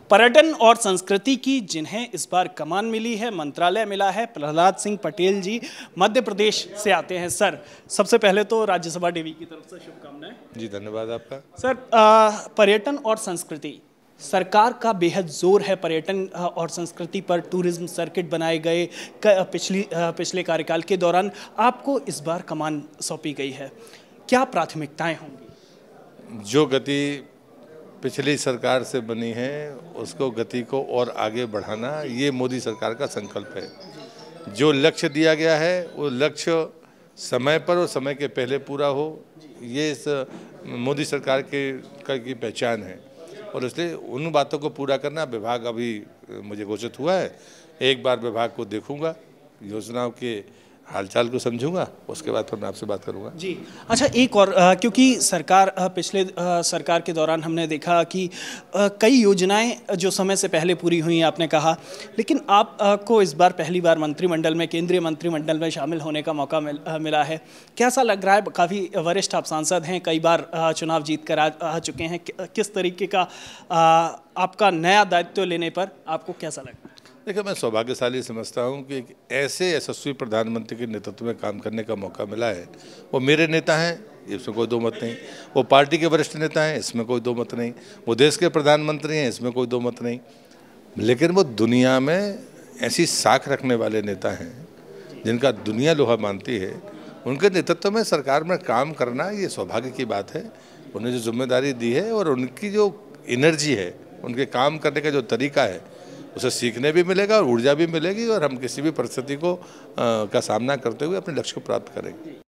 पर्यटन और संस्कृति की जिन्हें इस बार कमान मिली है, मंत्रालय मिला है, प्रहलाद सिंह पटेल जी मध्य प्रदेश से आते हैं। सर, सबसे पहले तो राज्यसभा टीवी की तरफ से शुभकामनाएं। जी धन्यवाद आपका। सर, पर्यटन और संस्कृति, सरकार का बेहद जोर है पर्यटन और संस्कृति पर। टूरिज्म सर्किट बनाए गए पिछले कार्यकाल के दौरान। आपको इस बार कमान सौंपी गई है, क्या प्राथमिकताएं होंगी? जो गति पिछली सरकार से बनी है उसको गति को और आगे बढ़ाना, ये मोदी सरकार का संकल्प है। जो लक्ष्य दिया गया है वो लक्ष्य समय पर और समय के पहले पूरा हो, ये इस मोदी सरकार की पहचान है। और इसलिए उन बातों को पूरा करना, विभाग अभी मुझे घोषित हुआ है, एक बार विभाग को देखूंगा, योजनाओं के हालचाल को समझूंगा, उसके बाद फिर मैं आपसे बात करूंगा। जी अच्छा, एक और क्योंकि सरकार पिछले सरकार के दौरान हमने देखा कि कई योजनाएं जो समय से पहले पूरी हुई, आपने कहा, लेकिन आपको इस बार पहली बार मंत्रिमंडल में, केंद्रीय मंत्रिमंडल में शामिल होने का मौका मिला है। कैसा लग रहा है? काफ़ी वरिष्ठ आप सांसद हैं, कई बार चुनाव जीत कर आ चुके हैं। किस तरीके का आपका नया दायित्व लेने पर आपको कैसा लग रहा है? देखिए, मैं सौभाग्यशाली समझता हूं कि एक ऐसे यशस्वी प्रधानमंत्री के नेतृत्व में काम करने का मौका मिला है। वो मेरे नेता हैं, इसमें कोई दो मत नहीं। वो पार्टी के वरिष्ठ नेता हैं, इसमें कोई दो मत नहीं। वो देश के प्रधानमंत्री हैं, इसमें कोई दो मत नहीं। लेकिन वो दुनिया में ऐसी साख रखने वाले नेता हैं जिनका दुनिया लोहा मानती है। उनके नेतृत्व में सरकार में काम करना ये सौभाग्य की बात है। उन्हें जो जिम्मेदारी दी है और उनकी जो एनर्जी है, उनके काम करने का जो तरीका है, उसे सीखने भी मिलेगा और ऊर्जा भी मिलेगी, और हम किसी भी परिस्थिति को का सामना करते हुए अपने लक्ष्य को प्राप्त करेंगे।